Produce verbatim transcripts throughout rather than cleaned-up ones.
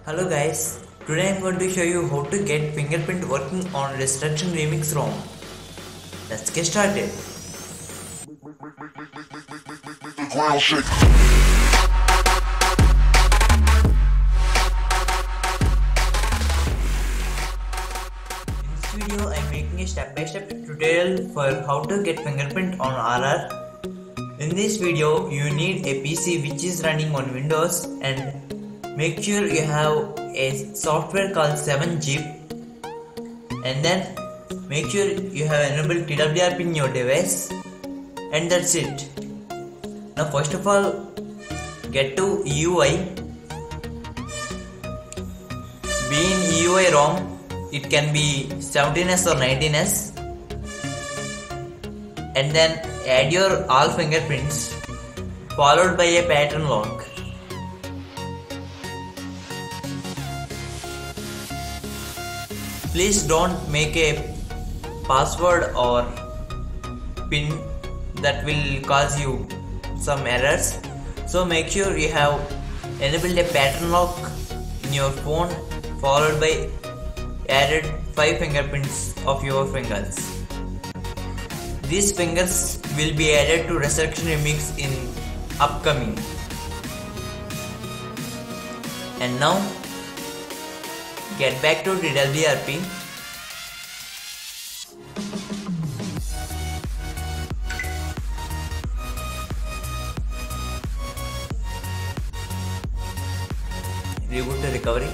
Hello guys, today I am going to show you how to get fingerprint working on Restriction Remix ROM. Let's get started. In this video I am making a step-by-step tutorial for how to get fingerprint on R R. In this video you need a P C which is running on Windows, and make sure you have a software called seven zip, and then make sure you have enabled T W R P in your device, and that's it. Now first of all, get to E U I. Be in E U I ROM, it can be seventeen S or nineteen S, and then add your all fingerprints followed by a pattern lock. Please don't make a password or pin, that will cause you some errors. So make sure you have enabled a pattern lock in your phone followed by added five fingerprints of your fingers. These fingers will be added to Restriction Remix in upcoming. And now get back to T W R P. Reboot to recovery.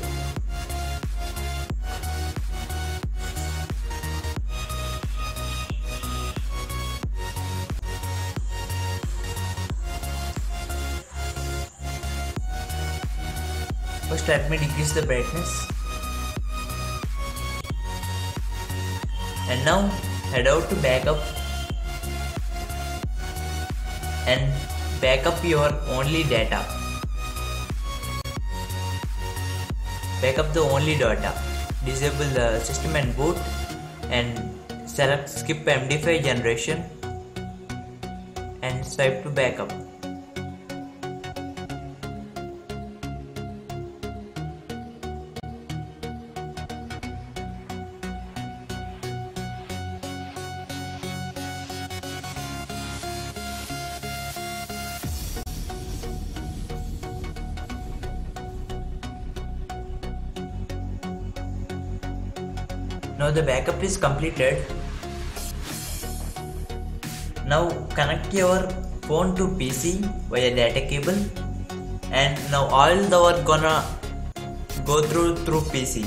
First let me decrease the brightness. And now head out to backup and backup your only data. Backup the only data. Disable the system and boot and select skip M D five generation and swipe to backup. Now the backup is completed. Now connect your phone to P C via data cable, and now all the work gonna go through through P C.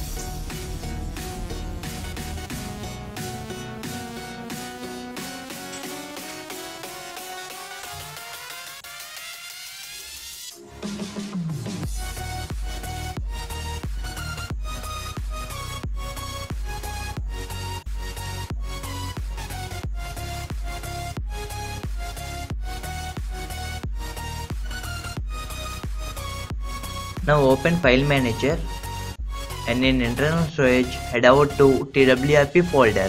Now open File Manager, and in internal storage head over to T W R P folder.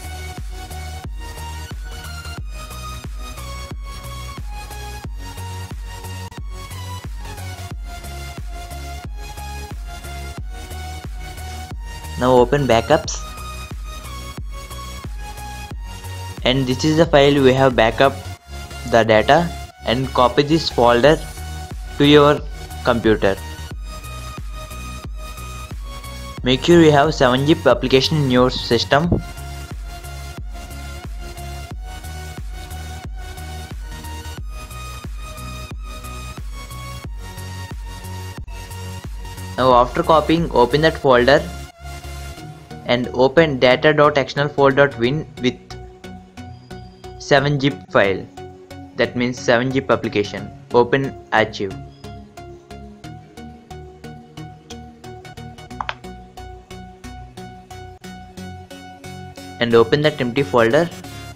Now open Backups, and this is the file we have backup the data, and copy this folder to your computer. Make sure you have seven zip application in your system. Now after copying, open that folder and open data.xml4.win with seven zip file. That means seven zip application. Open archive. And open that empty folder.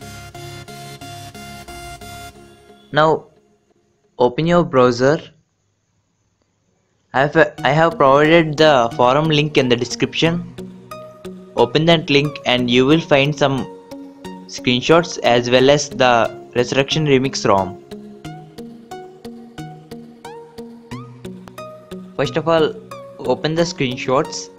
Now open your browser. I have, I have provided the forum link in the description. Open that link and you will find some screenshots as well as the Restriction Remix ROM. First of all, open the screenshots.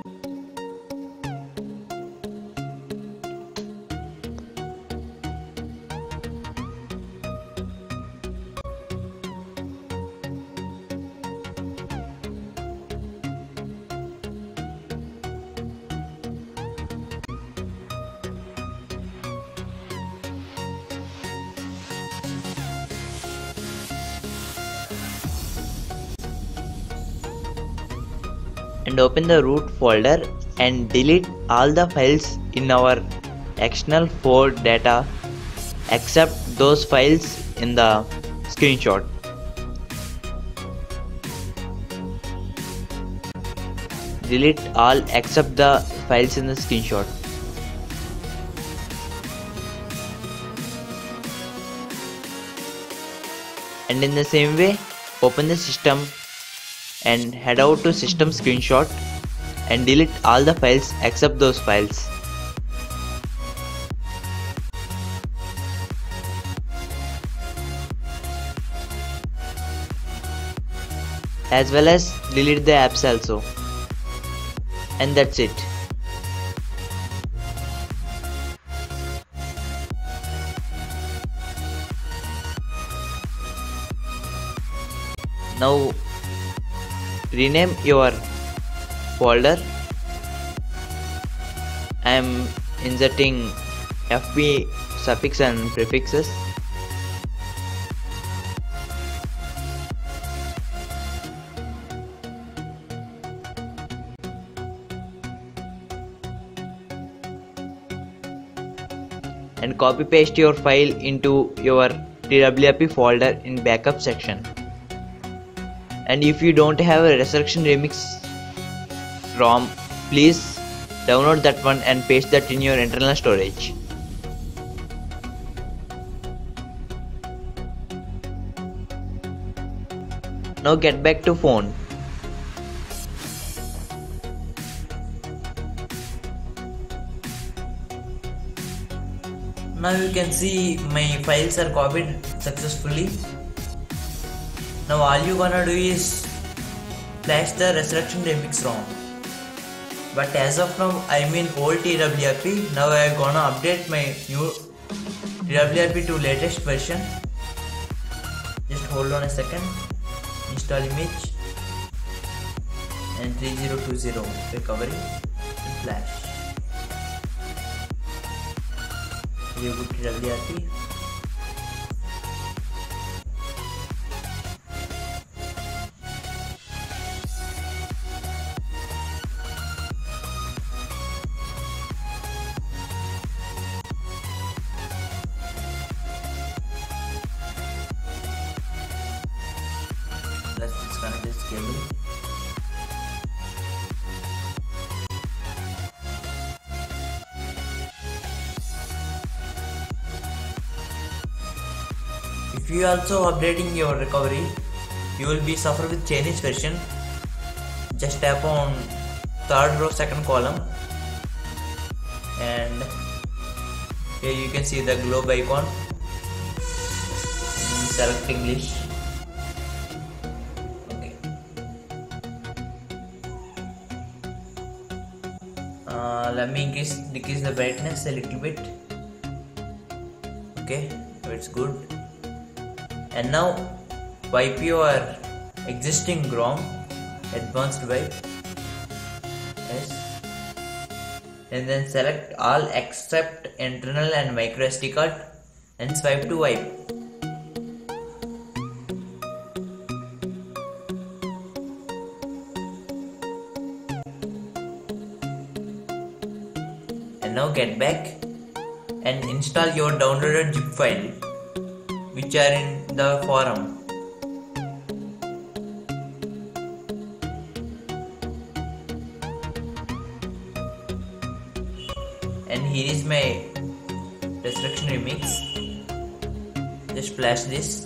And open the root folder and delete all the files in our external four data except those files in the screenshot. Delete all except the files in the screenshot. And in the same way, open the system and head out to system screenshot and delete all the files except those files. As well as delete the apps also. And that's it. Now rename your folder. I am inserting F P suffix and prefixes. And copy paste your file into your T W R P folder in backup section. And if you don't have a Resurrection Remix ROM, please download that one and paste that in your internal storage. Now get back to phone. Now you can see my files are copied successfully. Now all you gonna do is flash the Resurrection Remix ROM. But as of now I'm in old T W R P. Now I'm gonna update my new T W R P to latest version. Just hold on a second. Install image and three zero two zero recovery and flash. Reboot T W R P. Let's disconnect this cable. If you are also updating your recovery, you will be suffer with Chinese version. Just tap on third row second column and here you can see the globe icon. Select English. Uh, let me increase, decrease the brightness a little bit. Okay, so it's good. And now wipe your existing ROM, advanced wipe. Yes. And then select all except internal and micro S D card and swipe to wipe. And now get back and install your downloaded zip file which are in the forum. And here is my Resurrection Remix. Just flash this.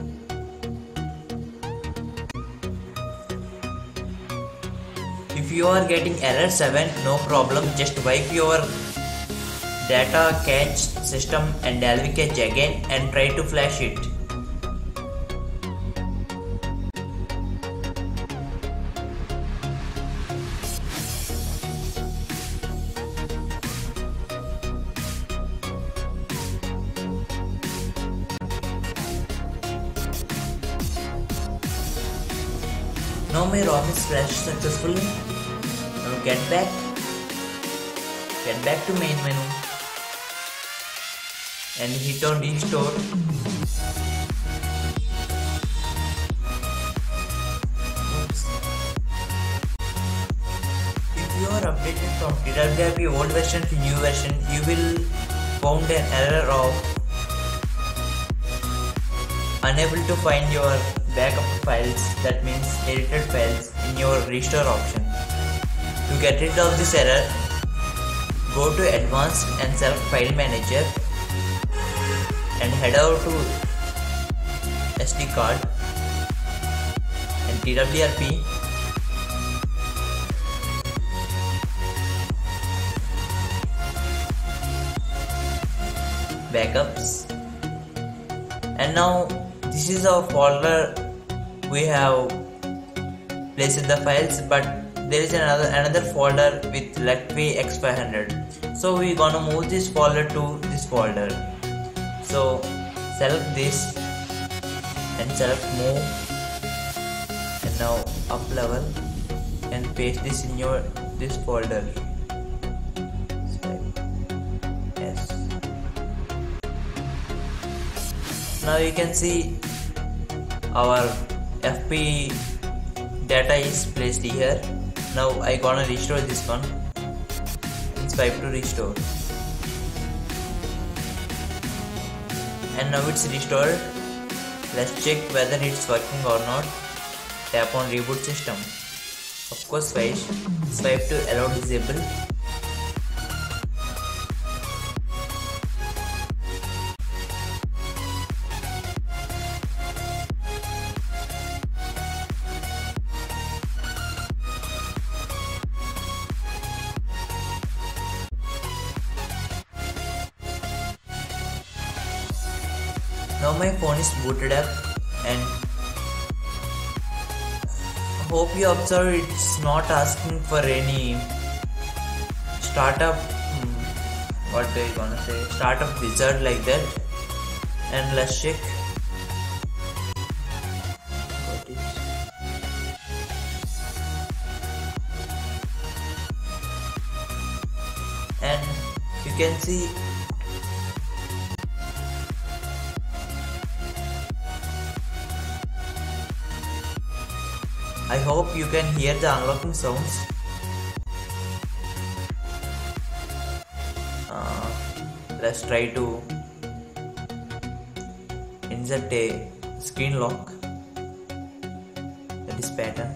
If you are getting error seven, no problem, just wipe your data cache system and L V cache again and try to flash it. Now my ROM is flashed successfully. Now get back. Get back to main menu and hit on restore. Oops. If you are updated from T W R P old version to new version, you will found an error of unable to find your backup files, that means edited files, in your restore option. To get rid of this error, go to Advanced and select File Manager and head over to S D card and T W R P. Backups, and now this is our folder we have placed the files, but there is another another folder with letv x five hundred, so we gonna move this folder to this folder. So select this and select move, and now up level and paste this in your this folder. Yes. Now you can see our F P data is placed here. Now I gonna restore this one. Swipe to restore, and now it's restored. Let's check whether it's working or not. Tap on reboot system. Of course, swipe, swipe to allow disable. Now my phone is booted up, and hope you observe it's not asking for any startup, hmm, what are you gonna say, startup wizard like that. And let's check. Got it. And you can see I hope you can hear the unlocking sounds. Uh, let's try to insert a screen lock, that is pattern.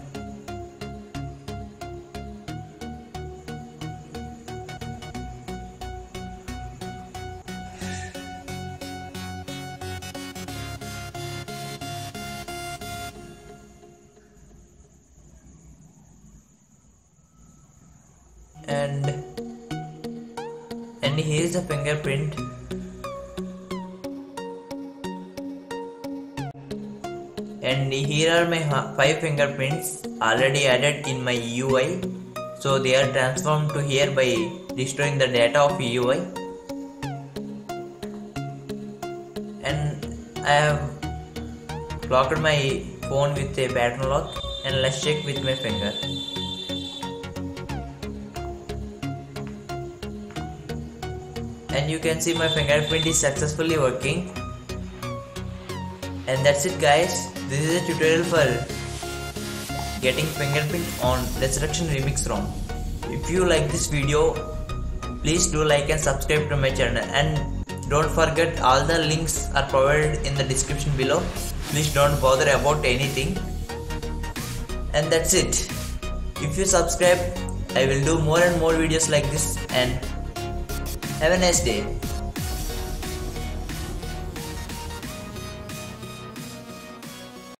And and here is a fingerprint, and here are my five fingerprints already added in my U I, so they are transformed to here by restoring the data of U I. And I have locked my phone with a pattern lock, and let's check with my finger. And you can see my fingerprint is successfully working. And that's it, guys. This is a tutorial for getting fingerprint on Resurrection Remix ROM. If you like this video, please do like and subscribe to my channel, and don't forget all the links are provided in the description below. Please don't bother about anything. And that's it. If you subscribe, I will do more and more videos like this, and have a nice day.